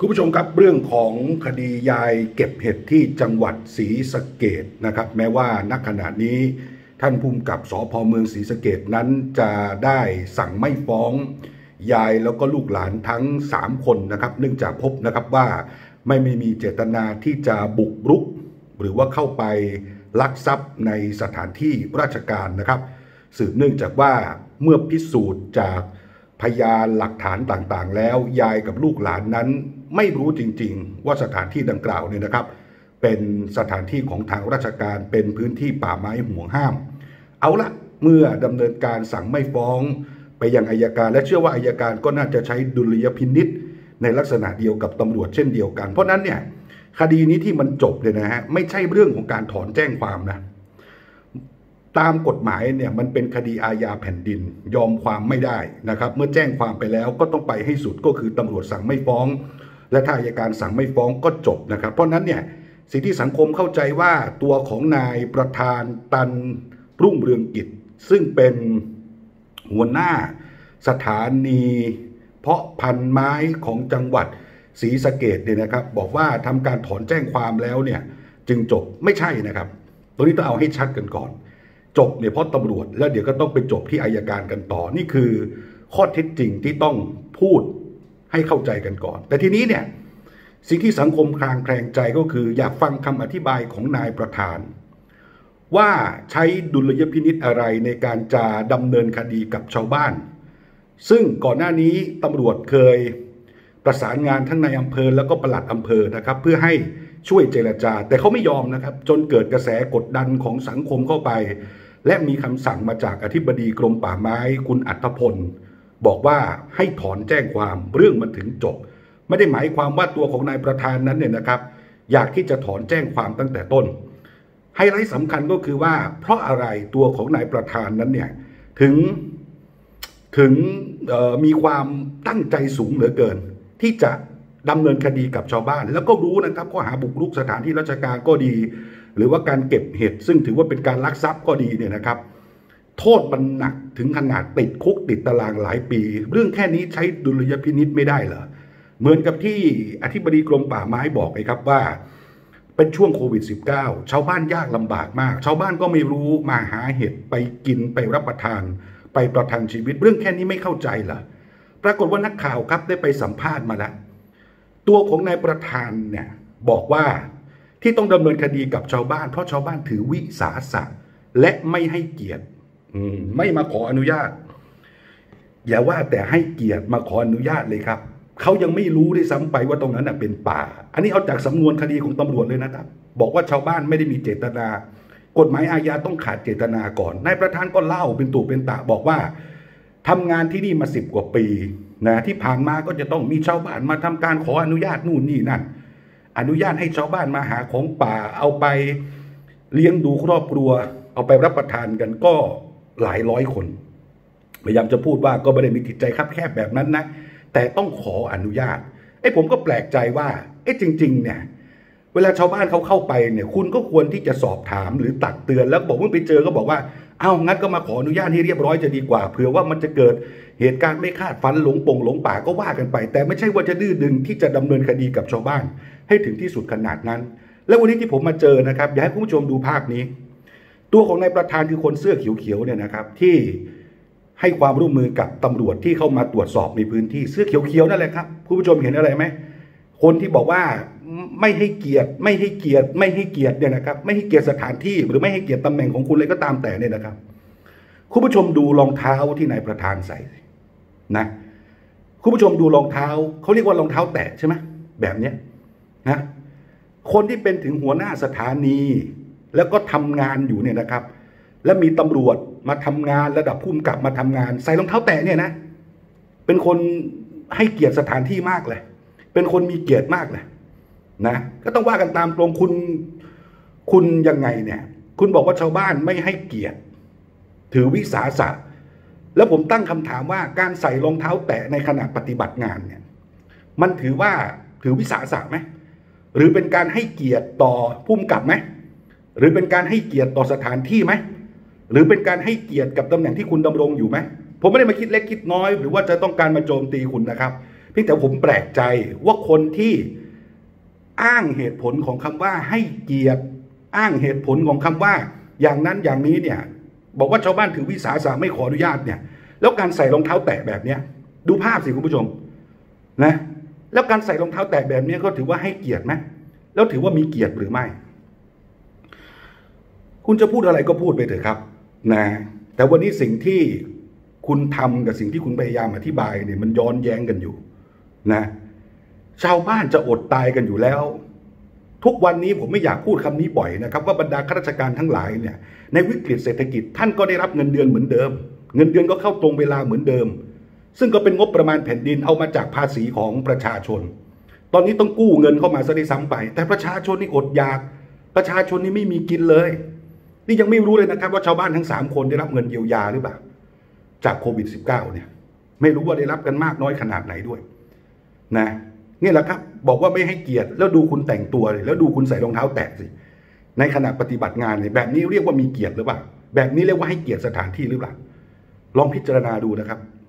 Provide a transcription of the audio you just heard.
คุณผู้ชมครับเรื่องของคดียายเก็บเห็ดที่จังหวัดศรีสะเกษนะครับแม้ว่าณขณะนี้ท่านผู้กำกับสภ.เมืองศรีสะเกษนั้นจะได้สั่งไม่ฟ้องยายแล้วก็ลูกหลานทั้ง3คนนะครับเนื่องจากพบนะครับว่าไม่มีเจตนาที่จะบุกรุกหรือว่าเข้าไปลักทรัพย์ในสถานที่ราชการนะครับสืบเนื่องจากว่าเมื่อพิสูจน์จากพยานหลักฐานต่างๆแล้วยายกับลูกหลานนั้นไม่รู้จริงๆว่าสถานที่ดังกล่าวเนี่ยนะครับเป็นสถานที่ของทางราชการเป็นพื้นที่ป่าไม้ห่วงห้ามเอาละเมื่อดำเนินการสั่งไม่ฟ้องไปยังอัยการและเชื่อว่าอัยการก็น่าจะใช้ดุลยพินิจในลักษณะเดียวกับตำรวจเช่นเดียวกันเพราะนั้นเนี่ยคดีนี้ที่มันจบเลยนะฮะไม่ใช่เรื่องของการถอนแจ้งความนะตามกฎหมายเนี่ยมันเป็นคดีอาญาแผ่นดินยอมความไม่ได้นะครับเมื่อแจ้งความไปแล้วก็ต้องไปให้สุดก็คือตำรวจสั่งไม่ฟ้องและถ้าอัยการสั่งไม่ฟ้องก็จบนะครับเพราะนั้นเนี่ยสิ่งที่สังคมเข้าใจว่าตัวของนายประธานตันรุ่งเรืองกิจซึ่งเป็นหัวหน้าสถานีเพาะพันธุ์ไม้ของจังหวัดศรีสะเกษเนี่ยนะครับบอกว่าทำการถอนแจ้งความแล้วเนี่ยจึงจบไม่ใช่นะครับตรงนี้ต้องเอาให้ชัดกันก่อนจบเนี่ยเพราะตำรวจแล้วเดี๋ยวก็ต้องไปจบที่อัยการกันต่อนี่คือข้อเท็จจริงที่ต้องพูดให้เข้าใจกันก่อนแต่ทีนี้เนี่ยสิ่งที่สังคมคลางแคลงใจก็คืออยากฟังคำอธิบายของนายประธานว่าใช้ดุลยพินิจอะไรในการจะดำเนินคดีกับชาวบ้านซึ่งก่อนหน้านี้ตำรวจเคยประสานงานทั้งในอำเภอแล้วก็ปลัดอำเภอนะครับเพื่อให้ช่วยเจรจาแต่เขาไม่ยอมนะครับจนเกิดกระแสกดดันของสังคมเข้าไปและมีคำสั่งมาจากอธิบดีกรมป่าไม้คุณอัธพลบอกว่าให้ถอนแจ้งความเรื่องมันถึงจบไม่ได้หมายความว่าตัวของนายประธานนั้นเนี่ยนะครับอยากที่จะถอนแจ้งความตั้งแต่ต้นไฮไลท์สำคัญก็คือว่าเพราะอะไรตัวของนายประธานนั้นเนี่ยถึงมีความตั้งใจสูงเหลือเกินที่จะดำเนินคดีกับชาวบ้านแล้วก็รู้นะครับข้อหาบุกรุกสถานที่ราชการก็ดีหรือว่าการเก็บเห็ดซึ่งถือว่าเป็นการลักทรัพย์ก็ดีเนี่ยนะครับโทษมันหนักถึงขนาดติดคุกติดตารางหลายปีเรื่องแค่นี้ใช้ดุลยพินิจไม่ได้เหรอเหมือนกับที่อธิบดีกรมป่าไม้บอกเลยครับว่าเป็นช่วงโควิด -19 ชาวบ้านยากลำบากมากชาวบ้านก็ไม่รู้มาหาเห็ดไปกินไปรับประทานไปประทังชีวิตเรื่องแค่นี้ไม่เข้าใจเหรอปรากฏว่านักข่าวครับได้ไปสัมภาษณ์มาแล้วตัวของนายประธานเนี่ยบอกว่าที่ต้องดำเนินคดีกับชาวบ้านเพราะชาวบ้านถือวิสาสะและไม่ให้เกียรติไม่มาขออนุญาตอย่าว่าแต่ให้เกียรติมาขออนุญาตเลยครับเขายังไม่รู้ด้วยซ้ำไปว่าตรงนั้นเป็นป่าอันนี้เอาจากสำนวนคดีของตำรวจเลยนะครับบอกว่าชาวบ้านไม่ได้มีเจตนากฎหมายอาญาต้องขาดเจตนาก่อนนายประธานก็เล่าเป็นตู่เป็นตะบอกว่าทำงานที่นี่มา10 กว่าปีนะที่ผ่านมาก็จะต้องมีชาวบ้านมาทำการขออนุญาตนู่นนี่นั่นอนุญาตให้ชาวบ้านมาหาของป่าเอาไปเลี้ยงดูครอบครัวเอาไปรับประทานกันก็หลายร้อยคนพยายามจะพูดว่าก็ไม่ได้มีจิตใจคับแคบแบบนั้นนะแต่ต้องขออนุญาตผมก็แปลกใจว่าจริงๆเนี่ยเวลาชาวบ้านเขาเข้าไปเนี่ยคุณก็ควรที่จะสอบถามหรือตักเตือนแล้วบอกว่าไปเจอก็บอกว่างั้นก็มาขออนุญาตให้เรียบร้อยจะดีกว่าเผื่อว่ามันจะเกิดเหตุการณ์ไม่คาดฝันหลงป่าก็ว่ากันไปแต่ไม่ใช่ว่าจะดื้อดึงที่จะดำเนินคดีกับชาวบ้านให้ถึงที่สุดขนาดนั้นแล้ววันนี้ที่ผมมาเจอนะครับอยากให้คุณผู้ชมดูภาพนี้ตัวของนายประธานคือคนเสื้อเขียวๆเนี่ยนะครับที่ให้ความร่วมมือกับตำรวจที่เข้ามาตรวจสอบในพื้นที่เสื้อเขียวๆนั่นแหละครับคุณผู้ชมเห็นอะไรไหมคนที่บอกว่าไม่ให้เกียรติเนี่ยนะครับไม่ให้เกียรติสถานที่หรือไม่ให้เกียรติตำแหน่งของคุณเลยก็ตามแต่เนี่ยนะครับคุณผู้ชมดูรองเท้าที่นายประธานใส่นะคุณผู้ชมดูรองเท้าเขาเรียกว่ารองเท้าแตะใช่ไหมแบบเนี้ยนะคนที่เป็นถึงหัวหน้าสถานีแล้วก็ทำงานอยู่เนี่ยนะครับและมีตำรวจมาทำงานระดับผู้กำกับมาทำงานใส่รองเท้าแตะเนี่ยนะเป็นคนให้เกียรติสถานที่มากเลยเป็นคนมีเกียรติมากเลยนะก็ต้องว่ากันตามตรงคุณยังไงเนี่ยคุณบอกว่าชาวบ้านไม่ให้เกียรติถือวิสาสะแล้วผมตั้งคำถามว่าการใส่รองเท้าแตะในขณะปฏิบัติงานเนี่ยมันถือวิสาสะไหมหรือเป็นการให้เกียรติต่อผู้กำกับไหมหรือเป็นการให้เกียรติต่อสถานที่ไหมหรือเป็นการให้เกียรติกับตำแหน่งที่คุณดำรงอยู่ไหมผมไม่ได้มาคิดเล็กคิดน้อยหรือว่าจะต้องการมาโจมตีคุณนะครับเพียงแต่ผมแปลกใจว่าคนที่อ้างเหตุผลของคำว่าให้เกียรติอ้างเหตุผลของคำว่าอย่างนั้นอย่างนี้เนี่ยบอกว่าชาวบ้านถือวิสาสะไม่ขออนุญาตเนี่ยแล้วการใส่รองเท้าแตะแบบเนี้ยดูภาพสิคุณผู้ชมนะแล้วการใส่รองเท้าแตะแบบนี้ก็ถือว่าให้เกียรติไหมแล้วถือว่ามีเกียรติหรือไม่คุณจะพูดอะไรก็พูดไปเถอะครับนะแต่วันนี้สิ่งที่คุณทำกับสิ่งที่คุณพยายามอธิบายเนี่ยมันย้อนแย้งกันอยู่นะชาวบ้านจะอดตายกันอยู่แล้วทุกวันนี้ผมไม่อยากพูดคำนี้บ่อยนะครับว่าบรรดาข้าราชการทั้งหลายเนี่ยในวิกฤตเศรษฐกิจท่านก็ได้รับเงินเดือนเหมือนเดิมเงินเดือนก็เข้าตรงเวลาเหมือนเดิมซึ่งก็เป็นงบประมาณแผ่นดินเอามาจากภาษีของประชาชนตอนนี้ต้องกู้เงินเข้ามาซะด้วยซ้ำไปแต่ประชาชนนี่อดอยากประชาชนนี่ไม่มีกินเลยนี่ยังไม่รู้เลยนะครับว่าชาวบ้านทั้ง3คนได้รับเงินเยียวยาหรือเปล่าจากโควิด -19 เนี่ยไม่รู้ว่าได้รับกันมากน้อยขนาดไหนด้วยนะนี่แหละครับบอกว่าไม่ให้เกียรติแล้วดูคุณแต่งตัวเลยแล้วดูคุณใส่รองเท้าแตะสิในขณะปฏิบัติงานเนี่ยแบบนี้เรียกว่ามีเกียรติหรือเปล่าแบบนี้เรียกว่าให้เกียรติสถานที่หรือเปล่าลองพิจารณาดูนะครับ